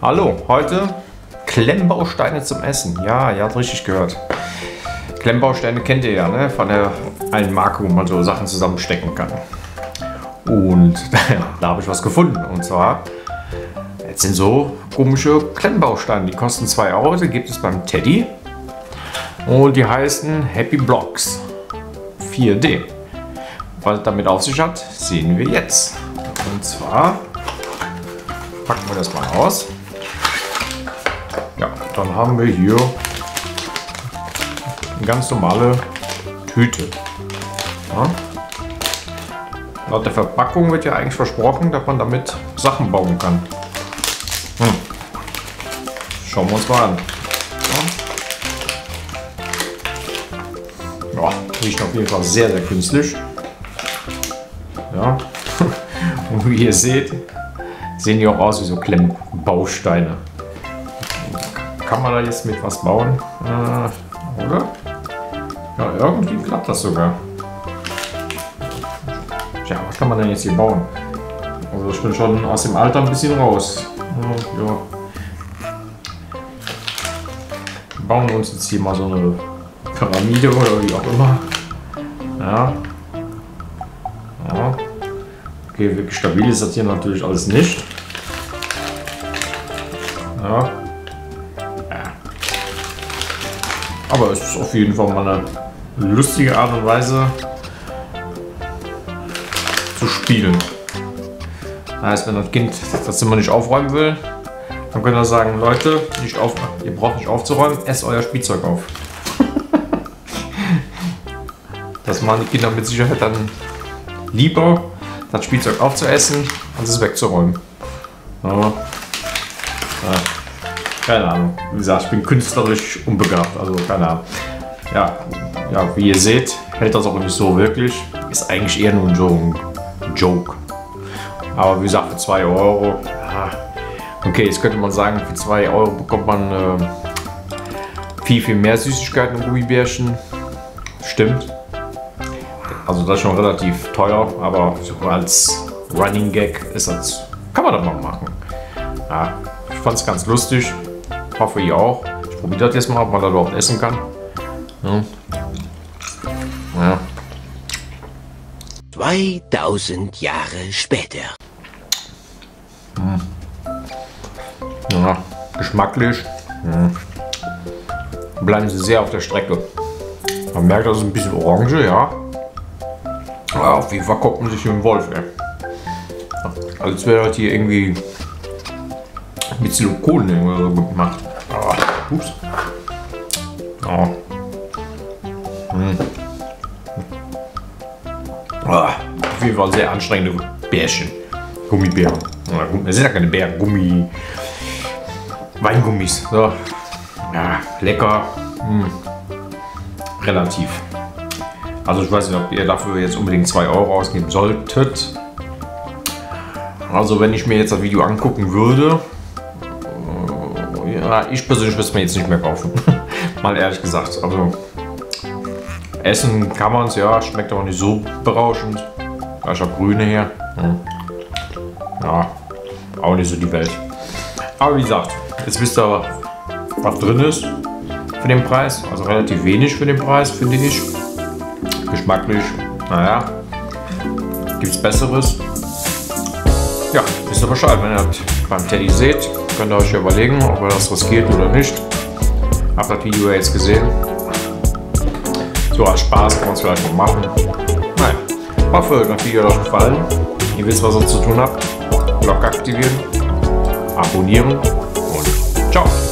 Hallo, heute Klemmbausteine zum Essen. Ja, ihr habt richtig gehört. Klemmbausteine kennt ihr ja, ne? Von der einen Marke, wo man so Sachen zusammenstecken kann. Und da habe ich was gefunden. Und zwar, jetzt sind so komische Klemmbausteine. Die kosten 2 €. Die gibt es beim Teddy. Und die heißen Happy Blocks 4D. Was es damit auf sich hat, sehen wir jetzt. Und zwar packen wir das mal aus. Ja, dann haben wir hier eine ganz normale Tüte. Ja. Laut der Verpackung wird ja eigentlich versprochen, dass man damit Sachen bauen kann. Schauen wir uns mal an. Ja, riecht auf jeden Fall sehr, sehr künstlich. Ja. Und wie ihr seht, sehen die auch aus wie so Klemmbausteine. Kann man da jetzt mit was bauen? Oder? Ja, irgendwie klappt das sogar. Tja, was kann man denn jetzt hier bauen? Also ich bin schon aus dem Alter ein bisschen raus. Ja. Wir bauen uns jetzt hier mal so eine Pyramide oder wie auch immer. Ja. Ja. Okay, wirklich stabil ist das hier natürlich alles nicht. Ja. Aber es ist auf jeden Fall mal eine lustige Art und Weise zu spielen. Das heißt, wenn das Kind das Zimmer nicht aufräumen will, dann könnt ihr sagen, Leute, ihr braucht nicht aufzuräumen, esst euer Spielzeug auf. Das machen die Kinder mit Sicherheit dann lieber, das Spielzeug aufzuessen, als es wegzuräumen. Ja. Keine Ahnung. Wie gesagt, ich bin künstlerisch unbegabt, also keine Ahnung. Ja, wie ihr seht, hält das auch nicht so wirklich. Ist eigentlich eher nur ein Joke. Aber wie gesagt, für 2 €. Ja. Okay, jetzt könnte man sagen, für 2 € bekommt man viel mehr Süßigkeiten und Gummibärchen. Stimmt. Also das ist schon relativ teuer, aber so als Running Gag ist das, kann man das noch machen. Ja, ich fand es ganz lustig. Hoffe ihr auch. Ich probiere das jetzt mal, ob man das überhaupt essen kann. Ja. Ja. 2000 Jahre später. Ja, geschmacklich bleiben sie sehr auf der Strecke. Man merkt, das ist ein bisschen orange, ja. Aber auf jeden Fall kommt man sich im Wolf, ey. Als wäre das hier irgendwie mit Silikon oder so gemacht. Ups. Oh. Auf jeden Fall sehr anstrengende Bärchen. Gummibären. Das sind ja keine Bären, Weingummis. So. Ja, lecker. Relativ. Also ich weiß nicht, ob ihr dafür jetzt unbedingt 2 € ausgeben solltet. Also wenn ich mir jetzt das Video angucken würde, ja, ich persönlich würde es mir jetzt nicht mehr kaufen. Mal ehrlich gesagt. Also essen kann man es, ja, schmeckt aber nicht so berauschend. Da ist auch Grüne her. Ja, auch nicht so die Welt. Aber wie gesagt, jetzt wisst ihr, was drin ist für den Preis. Also relativ wenig für den Preis, finde ich. Geschmacklich, naja, gibt es Besseres. Ja, wisst ihr Bescheid, wenn ihr das beim Teddy seht, könnt ihr euch überlegen, ob ihr das riskiert oder nicht. Habt das Video ja jetzt gesehen. So als Spaß kann man es vielleicht noch machen. Naja, hoffe, das Video hat euch gefallen. Ihr wisst, was ihr zu tun habt. Glocke aktivieren, abonnieren und ciao.